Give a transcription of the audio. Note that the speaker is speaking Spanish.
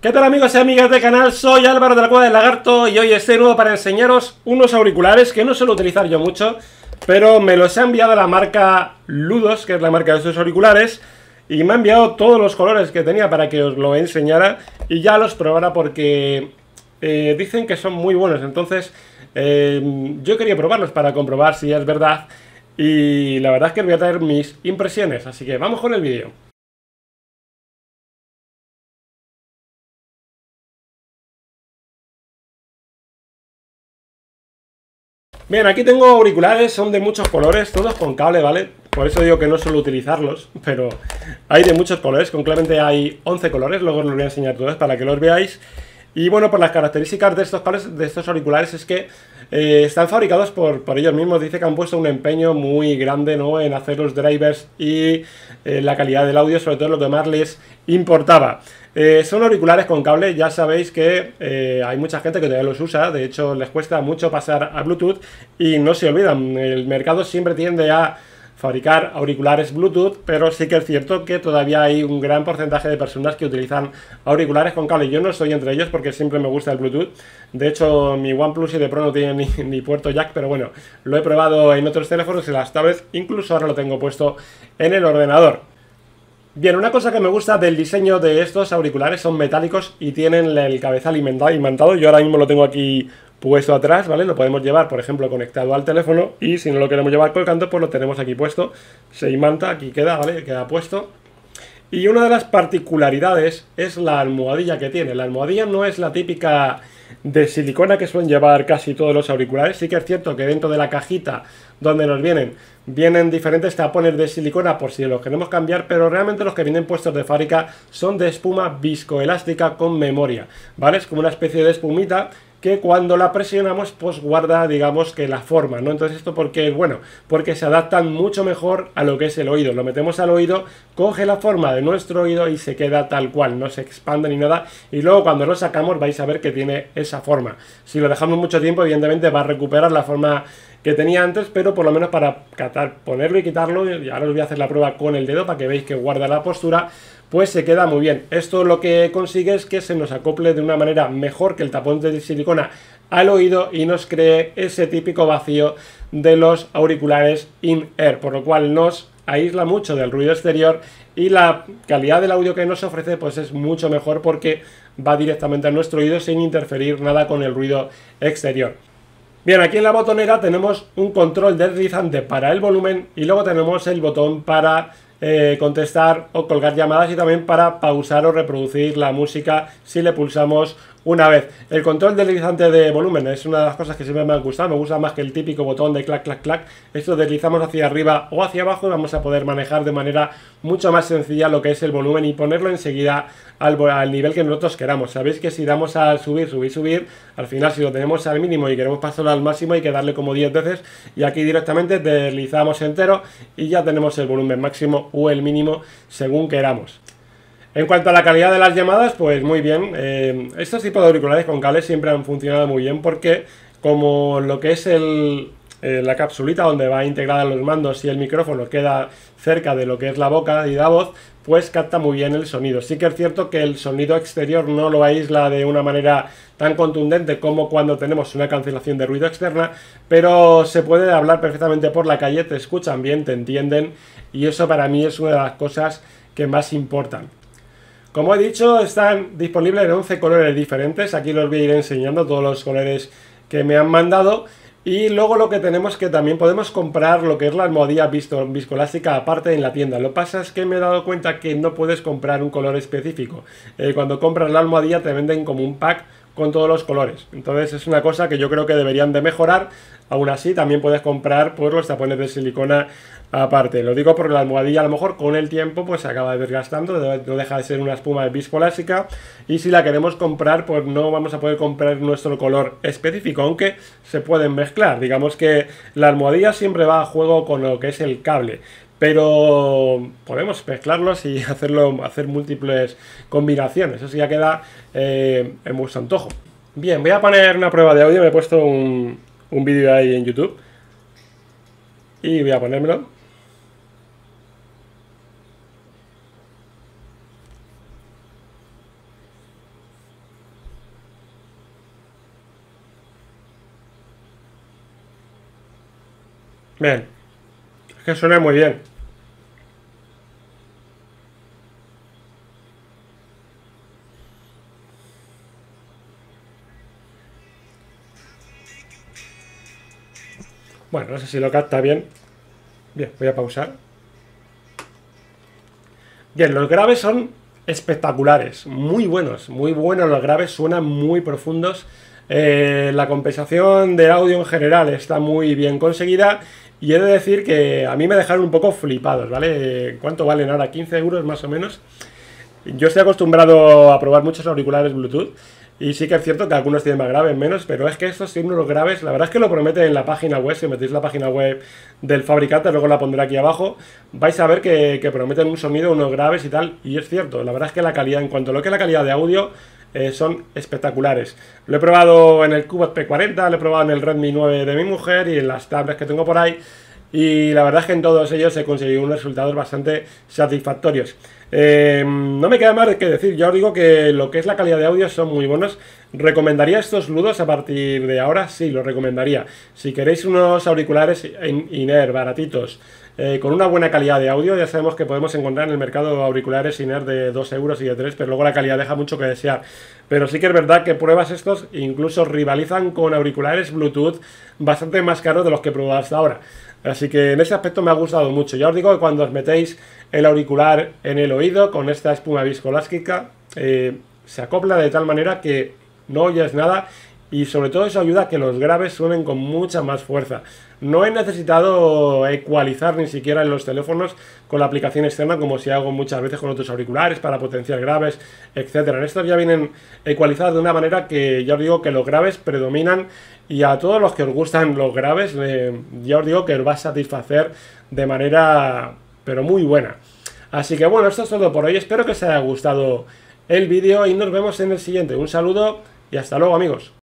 ¿Qué tal amigos y amigas del canal? Soy Álvaro de la Cueva del Lagarto y hoy estoy nuevo para enseñaros unos auriculares que no suelo utilizar yo mucho, pero me los ha enviado la marca Ludos, que es la marca de estos auriculares, y me ha enviado todos los colores que tenía para que os lo enseñara y ya los probara porque dicen que son muy buenos. Entonces yo quería probarlos para comprobar si es verdad y la verdad es que os voy a traer mis impresiones, así que vamos con el vídeo. Bien, aquí tengo auriculares, son de muchos colores, todos con cable, ¿vale? Por eso digo que no suelo utilizarlos, pero hay de muchos colores, concretamente hay 11 colores, luego os los voy a enseñar todos para que los veáis. Y bueno, por las características de estos auriculares es que están fabricados por ellos mismos. Dice que han puesto un empeño muy grande, ¿no?, en hacer los drivers y la calidad del audio, sobre todo lo que más les importaba. Son auriculares con cable, ya sabéis que hay mucha gente que todavía los usa, de hecho les cuesta mucho pasar a Bluetooth y no se olvidan, el mercado siempre tiende a fabricar auriculares Bluetooth, pero sí que es cierto que todavía hay un gran porcentaje de personas que utilizan auriculares con cable. Yo no estoy entre ellos porque siempre me gusta el Bluetooth. De hecho, mi OnePlus 7 Pro no tiene ni puerto jack, pero bueno, lo he probado en otros teléfonos y las tablets, incluso ahora lo tengo puesto en el ordenador. Bien, una cosa que me gusta del diseño de estos auriculares son metálicos y tienen el cabezal imantado. Yo ahora mismo lo tengo aquí puesto atrás, ¿vale? Lo podemos llevar, por ejemplo, conectado al teléfono y si no lo queremos llevar colgando, pues lo tenemos aquí puesto. Se imanta, aquí queda, ¿vale? Queda puesto. Y una de las particularidades es la almohadilla que tiene. La almohadilla no es la típica de silicona que suelen llevar casi todos los auriculares. Sí que es cierto que dentro de la cajita donde nos vienen diferentes tapones de silicona por si los queremos cambiar, pero realmente los que vienen puestos de fábrica son de espuma viscoelástica con memoria, ¿vale? Es como una especie de espumita que cuando la presionamos pues guarda, digamos, que la forma, ¿no? Entonces esto porque, bueno, porque se adaptan mucho mejor a lo que es el oído. Lo metemos al oído, coge la forma de nuestro oído y se queda tal cual, no se expande ni nada, y luego cuando lo sacamos vais a ver que tiene esa forma. Si lo dejamos mucho tiempo, evidentemente va a recuperar la forma que tenía antes, pero por lo menos para ponerlo y quitarlo, y ahora os voy a hacer la prueba con el dedo para que veáis que guarda la postura, pues se queda muy bien. Esto lo que consigue es que se nos acople de una manera mejor que el tapón de silicona al oído y nos cree ese típico vacío de los auriculares in-ear, por lo cual nos aísla mucho del ruido exterior y la calidad del audio que nos ofrece pues es mucho mejor porque va directamente a nuestro oído sin interferir nada con el ruido exterior. Bien, aquí en la botonera tenemos un control deslizante para el volumen y luego tenemos el botón para contestar o colgar llamadas y también para pausar o reproducir la música si le pulsamos una vez. El control deslizante de volumen es una de las cosas que siempre me han gustado, me gusta más que el típico botón de clac, clac, clac. Esto deslizamos hacia arriba o hacia abajo y vamos a poder manejar de manera mucho más sencilla lo que es el volumen y ponerlo enseguida al nivel que nosotros queramos. Sabéis que si damos al subir, subir, subir, al final si lo tenemos al mínimo y queremos pasarlo al máximo hay que darle como 10 veces y aquí directamente deslizamos entero y ya tenemos el volumen máximo o el mínimo según queramos. En cuanto a la calidad de las llamadas, pues muy bien. Estos tipos de auriculares con cables siempre han funcionado muy bien porque como lo que es la capsulita donde va integrada los mandos y el micrófono queda cerca de lo que es la boca y la voz, pues capta muy bien el sonido. Sí que es cierto que el sonido exterior no lo aísla de una manera tan contundente como cuando tenemos una cancelación de ruido externa, pero se puede hablar perfectamente por la calle, te escuchan bien, te entienden y eso para mí es una de las cosas que más importan. Como he dicho, están disponibles en 11 colores diferentes. Aquí los voy a ir enseñando todos los colores que me han mandado. Y luego lo que tenemos que también podemos comprar lo que es la almohadilla viscoelástica aparte en la tienda. Lo que pasa es que me he dado cuenta que no puedes comprar un color específico. Cuando compras la almohadilla te venden como un pack con todos los colores. Entonces es una cosa que yo creo que deberían de mejorar. Aún así también puedes comprar pues los tapones de silicona aparte. Lo digo porque la almohadilla a lo mejor con el tiempo pues se acaba desgastando, no deja de ser una espuma viscoelástica y si la queremos comprar pues no vamos a poder comprar nuestro color específico, aunque se pueden mezclar. Digamos que la almohadilla siempre va a juego con lo que es el cable, pero podemos mezclarlos y hacer múltiples combinaciones. Eso sí ya queda en vuestro antojo. Bien, voy a poner una prueba de audio. Me he puesto un vídeo ahí en YouTube y voy a ponérmelo. Bien, es que suena muy bien. Bueno, no sé si lo capta bien. Bien, voy a pausar. Bien, los graves son espectaculares, muy buenos los graves, suenan muy profundos. La compensación del audio en general está muy bien conseguida y he de decir que a mí me dejaron un poco flipados, ¿vale? ¿Cuánto valen ahora? 15 euros más o menos. Yo estoy acostumbrado a probar muchos auriculares Bluetooth y sí que es cierto que algunos tienen más graves, menos, pero es que estos tienen unos graves, la verdad es que lo prometen en la página web, si metéis la página web del fabricante, luego la pondré aquí abajo, vais a ver que prometen un sonido, unos graves y tal, y es cierto, la verdad es que la calidad, en cuanto a lo que es la calidad de audio, son espectaculares. Lo he probado en el Cubot P40, lo he probado en el Redmi 9 de mi mujer y en las tablets que tengo por ahí. Y la verdad es que en todos ellos he conseguido unos resultados bastante satisfactorios. No me queda más que decir, ya os digo que lo que es la calidad de audio son muy buenos. ¿Recomendaría estos Ludos a partir de ahora? Sí, lo recomendaría. Si queréis unos auriculares in-ear baratitos, con una buena calidad de audio, ya sabemos que podemos encontrar en el mercado auriculares in-ear de 2 euros y de 3, pero luego la calidad deja mucho que desear. Pero sí que es verdad que pruebas estos incluso rivalizan con auriculares Bluetooth bastante más caros de los que he probado hasta ahora. Así que en ese aspecto me ha gustado mucho. Ya os digo que cuando os metéis el auricular en el oído con esta espuma viscoelástica, se acopla de tal manera que no oyes nada y sobre todo eso ayuda a que los graves suenen con mucha más fuerza. No he necesitado ecualizar ni siquiera en los teléfonos con la aplicación externa como si hago muchas veces con otros auriculares para potenciar graves, etcétera. En estos ya vienen ecualizados de una manera que ya os digo que los graves predominan y a todos los que os gustan los graves ya os digo que os va a satisfacer de manera pero muy buena. Así que bueno, esto es todo por hoy. Espero que os haya gustado el vídeo y nos vemos en el siguiente. Un saludo y hasta luego, amigos.